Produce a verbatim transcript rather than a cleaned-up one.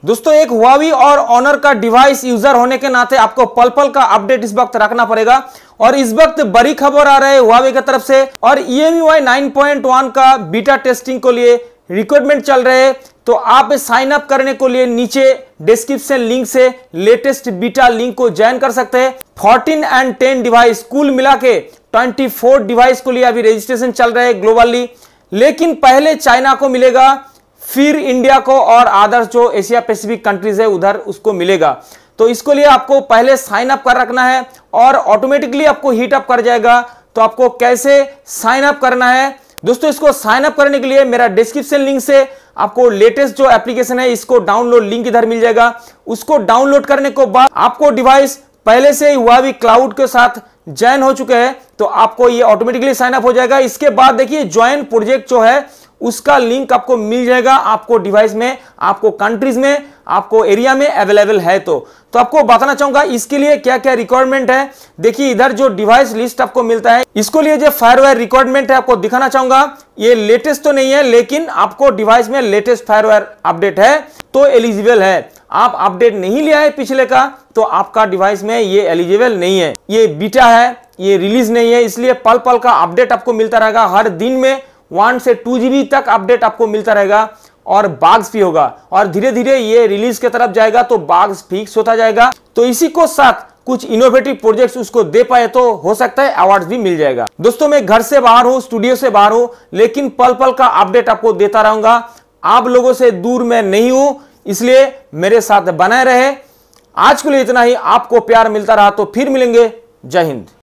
दोस्तों एक हुआवी और ऑनर का डिवाइस यूजर होने के नाते आपको पल पल का अपडेट इस वक्त रखना पड़ेगा। और इस वक्त बड़ी खबर आ रहा है हुआवी की तरफ से, और E M U I nine point one का बीटा टेस्टिंग के लिए रिक्वायरमेंट चल रहे हैं। तो आप साइन अप करने के लिए नीचे डिस्क्रिप्शन लिंक से लेटेस्ट बीटा लिंक को ज्वाइन कर सकते हैं। फोर्टीन एंड टेन डिवाइस कुल मिला के ट्वेंटी फोर डिवाइस के लिए अभी रजिस्ट्रेशन चल रहा है ग्लोबली, लेकिन पहले चाइना को मिलेगा, फिर इंडिया को और अदर जो एशिया पैसिफिक कंट्रीज है उधर उसको मिलेगा। तो इसके लिए आपको पहले साइन अप कर रखना है और ऑटोमेटिकली आपको हीट अप कर जाएगा। तो आपको कैसे साइन अप करना है दोस्तों, इसको साइन अप करने के लिए मेरा डिस्क्रिप्शन लिंक से आपको लेटेस्ट जो एप्लीकेशन है इसको डाउनलोड लिंक इधर मिल जाएगा। उसको डाउनलोड करने के बाद आपको डिवाइस पहले से ही हुआवी क्लाउड के साथ ज्वाइन हो चुके हैं, तो आपको ये ऑटोमेटिकली साइन अप हो जाएगा। इसके बाद देखिए ज्वाइन प्रोजेक्ट जो है उसका लिंक आपको मिल जाएगा, आपको डिवाइस में, आपको कंट्रीज में, आपको एरिया में अवेलेबल है। तो तो आपको बताना चाहूंगा इसके लिए क्या क्या रिक्वायरमेंट है। देखिए इधर जो डिवाइस लिस्ट आपको मिलता है, इसको लिए जो फायरवेयर रिक्वायरमेंट है आपको दिखाना चाहूंगा। ये लेटेस्ट तो नहीं है, लेकिन आपको डिवाइस में लेटेस्ट फायरवेयर अपडेट है तो एलिजिबल है। आप अपडेट नहीं लिया है पिछले का तो आपका डिवाइस में ये एलिजिबल नहीं है। ये बीटा है, ये रिलीज नहीं है, इसलिए पल पल का अपडेट आपको मिलता रहेगा। हर दिन में वन से टू जीबी तक अपडेट आपको मिलता रहेगा और बाग्स भी होगा, और धीरे धीरे ये रिलीज की तरफ जाएगा तो बाग्स फिक्स होता जाएगा। तो इसी को साथ कुछ इनोवेटिव प्रोजेक्ट्स उसको दे पाए तो हो सकता है अवार्ड भी मिल जाएगा। दोस्तों मैं घर से बाहर हूं, स्टूडियो से बाहर हूं, लेकिन पल पल का अपडेट आपको देता रहूंगा। आप लोगों से दूर मैं नहीं हूं, इसलिए मेरे साथ बने रहे। आज के लिए इतना ही। आपको प्यार मिलता रहा तो फिर मिलेंगे। जय हिंद।